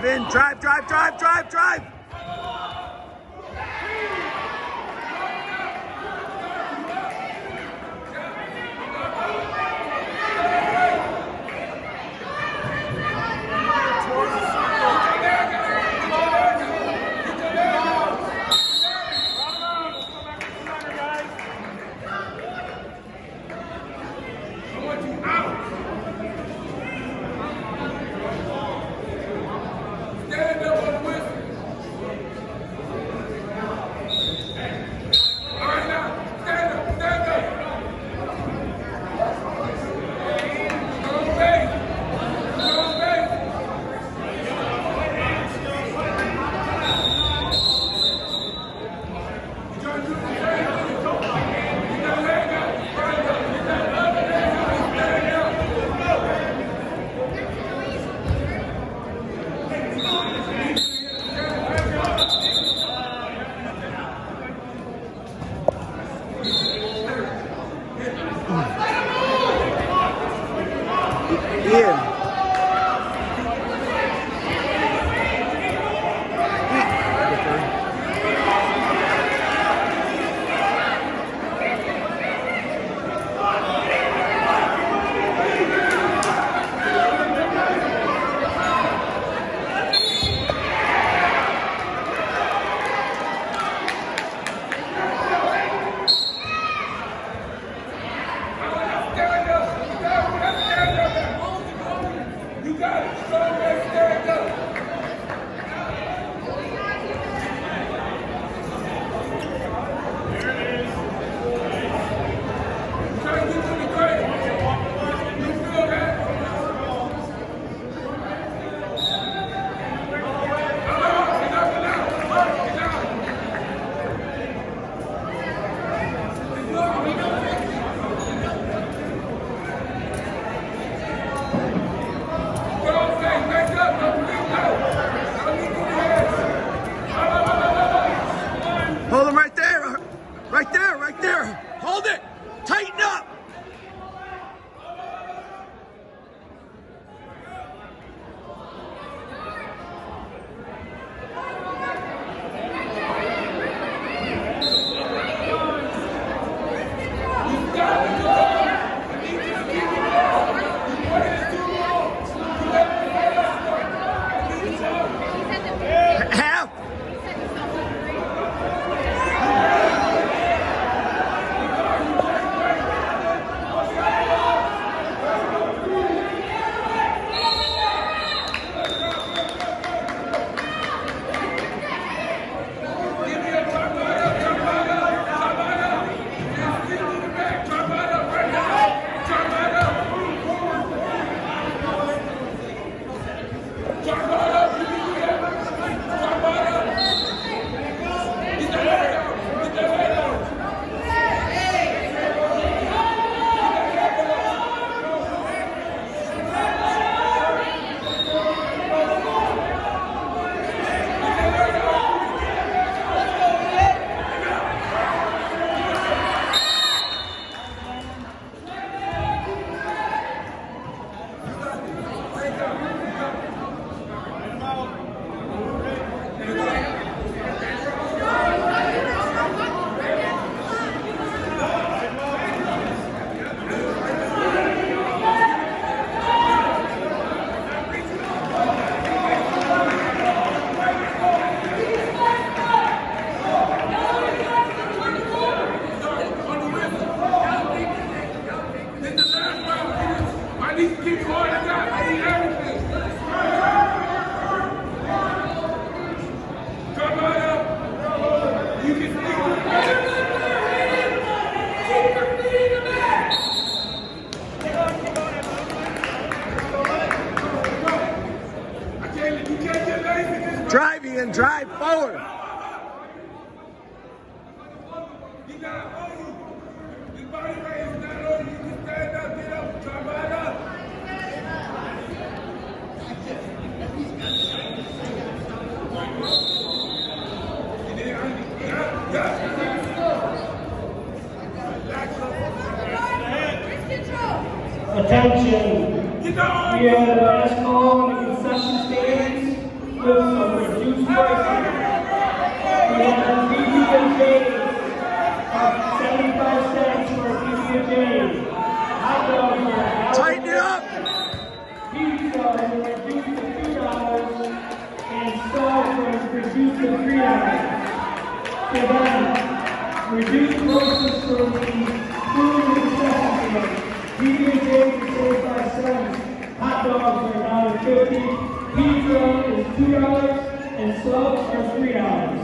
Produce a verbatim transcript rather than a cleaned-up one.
Drive in, drive, drive, drive, drive, drive. Ian. Hold him right there. Right there, right there. Hold it. Tighten up. Half. Drive, Ian, drive forward. Attention, we have the last call on the concession stands. got P B and J's of seventy-five cents for P B and J's. Hot dogs are one dollar. Tighten it up. Pizza is reduced to two dollars, and sauce is reduced to three dollars. So then, reduced prices for the food and necessities. P B and J's is seventy-five cents. Hot dogs are one dollar fifty. Pizza is two dollars, and subs are three dollars.